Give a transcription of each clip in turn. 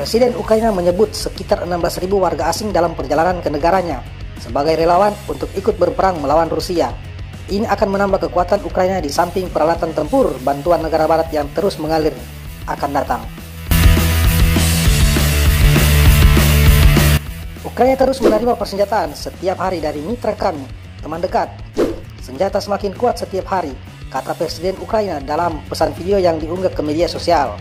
Presiden Ukraina menyebut sekitar 16.000 warga asing dalam perjalanan ke negaranya sebagai relawan untuk ikut berperang melawan Rusia. Ini akan menambah kekuatan Ukraina di samping peralatan tempur bantuan negara barat yang terus mengalir akan datang. Ukraina terus menerima persenjataan setiap hari dari mitra kami, teman dekat. Senjata semakin kuat setiap hari, kata Presiden Ukraina dalam pesan video yang diunggah ke media sosial.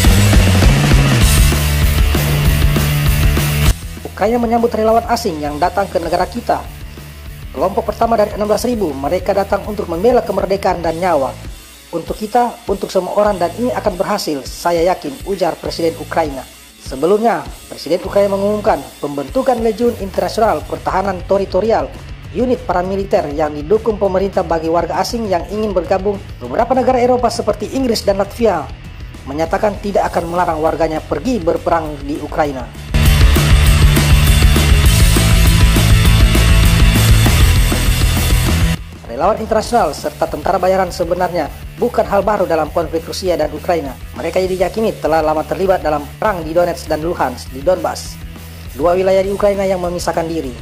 Ukraina menyambut relawan asing yang datang ke negara kita. Kelompok pertama dari 16.000, mereka datang untuk membela kemerdekaan dan nyawa. Untuk kita, untuk semua orang, dan ini akan berhasil, saya yakin, ujar Presiden Ukraina. Sebelumnya, Presiden Ukraina mengumumkan pembentukan Legiun Internasional Pertahanan Teritorial, unit paramiliter yang didukung pemerintah bagi warga asing yang ingin bergabung. Beberapa negara Eropa seperti Inggris dan Latvia menyatakan tidak akan melarang warganya pergi berperang di Ukraina. Relawan internasional serta tentara bayaran sebenarnya bukan hal baru dalam konflik Rusia dan Ukraina. Mereka diyakini telah lama terlibat dalam perang di Donetsk dan Luhansk di Donbas, dua wilayah di Ukraina yang memisahkan diri.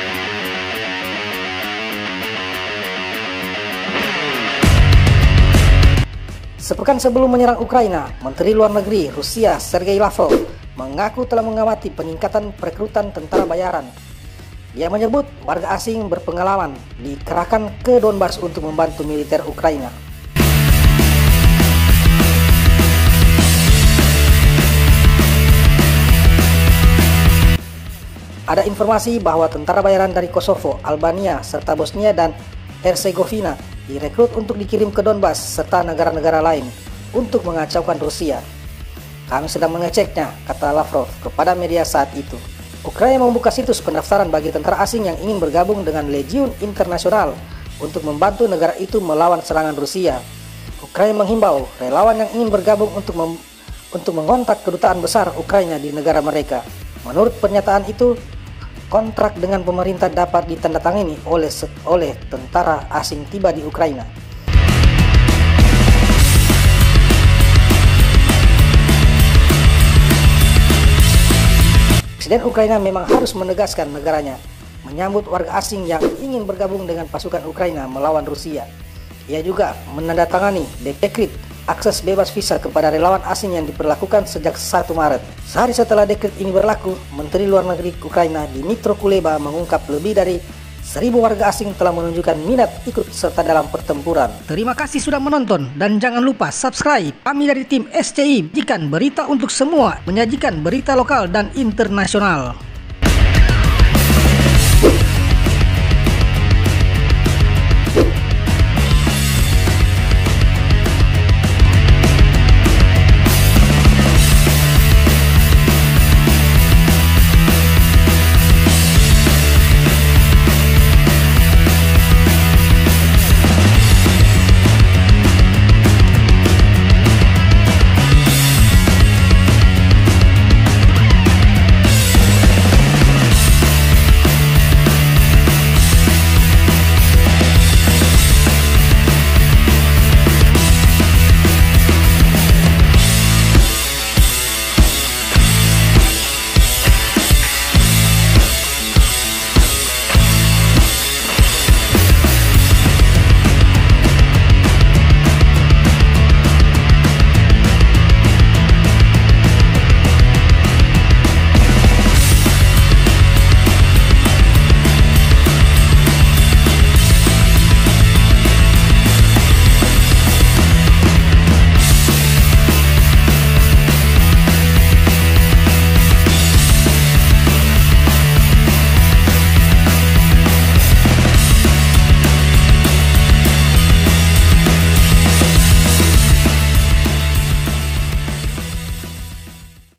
Sepekan sebelum menyerang Ukraina, Menteri Luar Negeri Rusia Sergei Lavrov mengaku telah mengamati peningkatan perekrutan tentara bayaran. Dia menyebut warga asing berpengalaman dikerahkan ke Donbas untuk membantu militer Ukraina. Ada informasi bahwa tentara bayaran dari Kosovo, Albania, serta Bosnia dan Herzegovina direkrut untuk dikirim ke Donbas serta negara-negara lain untuk mengacaukan Rusia. Kami sedang mengeceknya, kata Lavrov kepada media saat itu. Ukraina membuka situs pendaftaran bagi tentara asing yang ingin bergabung dengan Legiun Internasional untuk membantu negara itu melawan serangan Rusia. Ukraina menghimbau relawan yang ingin bergabung untuk mengontak kedutaan besar Ukraina di negara mereka. Menurut pernyataan itu, kontrak dengan pemerintah dapat ditandatangani oleh tentara asing tiba di Ukraina. Presiden Ukraina memang harus menegaskan negaranya menyambut warga asing yang ingin bergabung dengan pasukan Ukraina melawan Rusia. Ia juga menandatangani dekret akses bebas visa kepada relawan asing yang diberlakukan sejak 1 Maret. Sehari setelah dekret ini berlaku, Menteri Luar Negeri Ukraina Dmytro Kuleba mengungkap lebih dari 1.000 warga asing telah menunjukkan minat ikut serta dalam pertempuran. Terima kasih sudah menonton dan jangan lupa subscribe. Kami dari tim SCI menyajikan berita untuk semua, menyajikan berita lokal dan internasional.